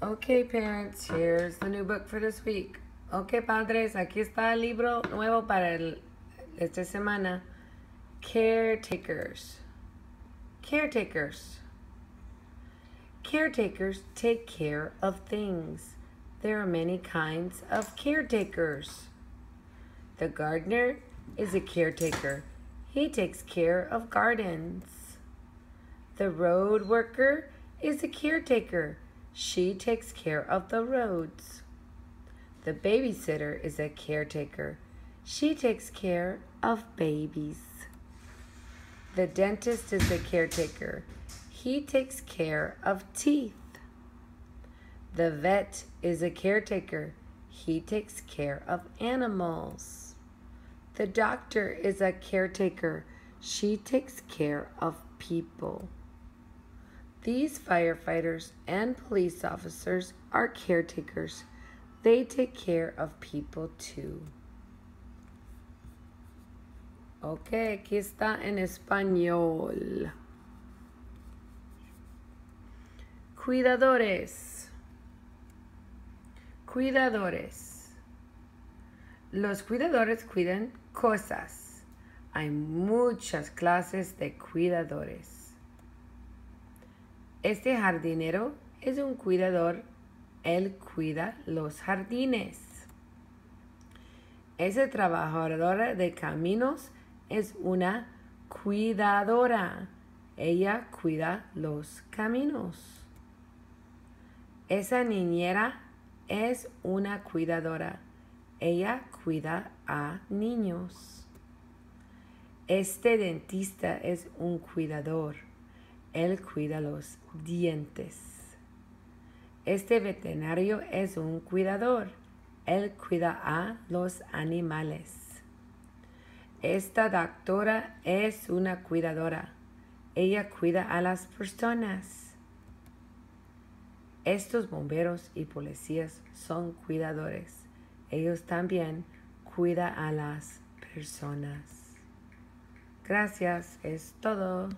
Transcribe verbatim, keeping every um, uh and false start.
Okay, parents, here's the new book for this week. Okay, padres, aquí está el libro nuevo para el, esta semana. Caretakers. Caretakers. Caretakers take care of things. There are many kinds of caretakers. The gardener is a caretaker. He takes care of gardens. The road worker is a caretaker. She takes care of the roads. The babysitter is a caretaker. She takes care of babies. The dentist is a caretaker. He takes care of teeth. The vet is a caretaker. He takes care of animals. The doctor is a caretaker. She takes care of people. These firefighters and police officers are caretakers. They take care of people too. Ok, aquí está en español. Cuidadores. Cuidadores. Los cuidadores cuidan cosas. Hay muchas clases de cuidadores. Este jardinero es un cuidador. Él cuida los jardines. Esa trabajadora de caminos es una cuidadora. Ella cuida los caminos. Esa niñera es una cuidadora. Ella cuida a niños. Este dentista es un cuidador. Él cuida los dientes. Este veterinario es un cuidador. Él cuida a los animales. Esta doctora es una cuidadora. Ella cuida a las personas. Estos bomberos y policías son cuidadores. Ellos también cuidan a las personas. Gracias, es todo.